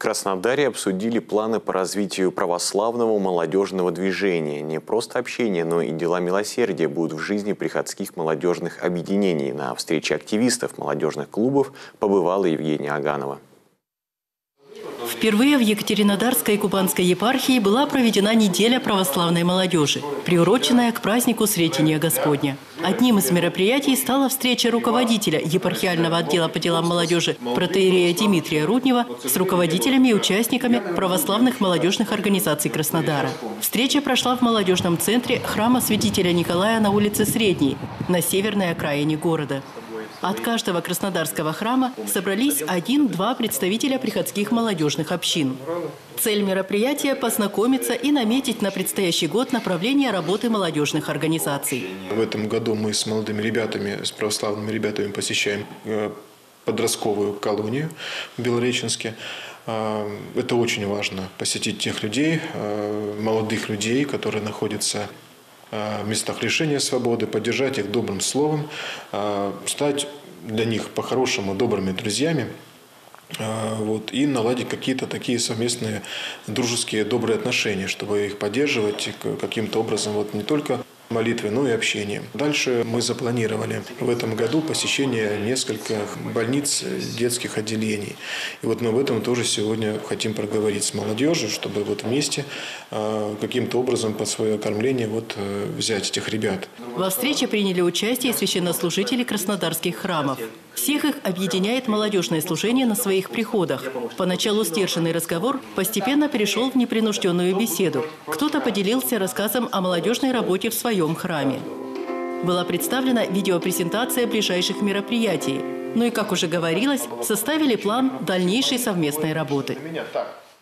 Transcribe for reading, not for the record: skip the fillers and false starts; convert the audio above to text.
Краснодаре обсудили планы по развитию православного молодежного движения. Не просто общение, но и дела милосердия будут в жизни приходских молодежных объединений. На встрече активистов молодежных клубов побывала Евгения Аганова. Впервые в Екатеринодарской и Кубанской епархии была проведена неделя православной молодежи, приуроченная к празднику Сретения Господня. Одним из мероприятий стала встреча руководителя епархиального отдела по делам молодежи протоиерея Дмитрия Руднева с руководителями и участниками православных молодежных организаций Краснодара. Встреча прошла в молодежном центре храма святителя Николая на улице Средней, на северной окраине города. От каждого краснодарского храма собрались 1-2 представителя приходских молодежных общин. Цель мероприятия – познакомиться и наметить на предстоящий год направление работы молодежных организаций. В этом году мы с молодыми ребятами, с православными ребятами посещаем подростковую колонию в Белореченске. Это очень важно – посетить тех людей, молодых людей, которые находятся в местах лишения свободы, поддержать их добрым словом, стать для них по-хорошему добрыми друзьями, и наладить какие-то такие совместные дружеские добрые отношения, чтобы их поддерживать каким-то образом не только молитвы, но и общением. Дальше мы запланировали в этом году посещение нескольких больниц, детских отделений. И мы в этом тоже сегодня хотим проговорить с молодежью, чтобы вместе каким-то образом под свое кормление взять этих ребят. Во встрече приняли участие священнослужители краснодарских храмов. Всех их объединяет молодежное служение на своих приходах. Поначалу сдержанный разговор постепенно перешел в непринужденную беседу. Кто-то поделился рассказом о молодежной работе в своем храме. Была представлена видеопрезентация ближайших мероприятий. Ну и, как уже говорилось, составили план дальнейшей совместной работы.